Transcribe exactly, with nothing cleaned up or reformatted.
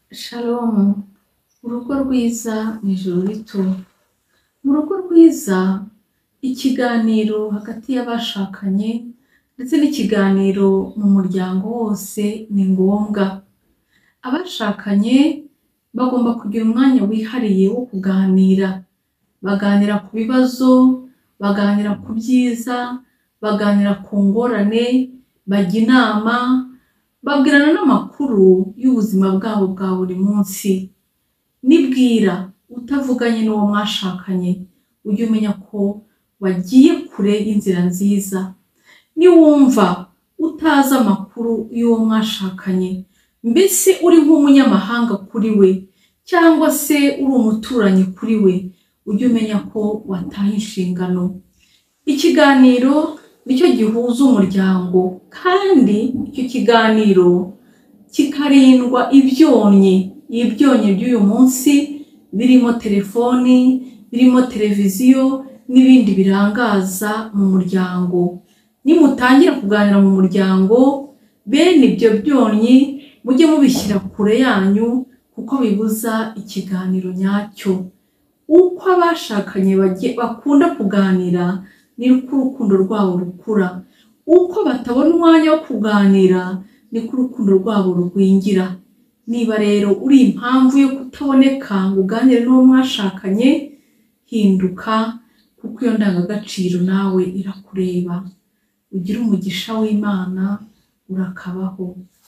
Shalom, urugo rwiza ni ijuru rito. Mu rugo rwiza, ikiganiro hagati y'abashakanye ndetse n'ikiganiro mu muryango wose ni ngombwa. Abashakanye bagomba kugira umwanya wihariye wo kuganira. Baganira ku bibazo, baganira ku byiza, baganira ku ngorane, bajya inama, babwirana n'amakuru y'ubuzima bwabo bwa buri munsi. Nibwira utavuganye n'uwo mwashakanye, ujye umenya ko wagiye kure y'inzira nziza. Niwumva utazi amakuru y'uwo mwashakanye, mbese uri nk'umunyamahanga kuri we cyangwa se uri umuturanyi kuri we, ujye umenya ko wataye inshingano. Ikiganiro nicyo gihuza umuryango, kandi icyo kiganiro kikarindwa ibyonnyi. Ibyonnyi by'uyu munsi birimo telefoni, birimo televiziyo n'ibindi birangaza mu muryango. Nimutangira kuganira mu muryango, bene ibyo byonnyi mujye mubishyira kure yanyu, kuko bibuza ikiganiro nyacyo. Uko abashakanye bakunda kuganira, niko urukundo rwabo rukura. Uko batabona umwanya wo kuganira, niko urukundo rwabo rugwingira. Niba rero uri impamvu yo kutaboneka ngo uganire n'uwo mwashakanye, hinduka, kuko iyo ndangagaciro nawe irakureba. Ugire umugisha w'Imana, urakabaho.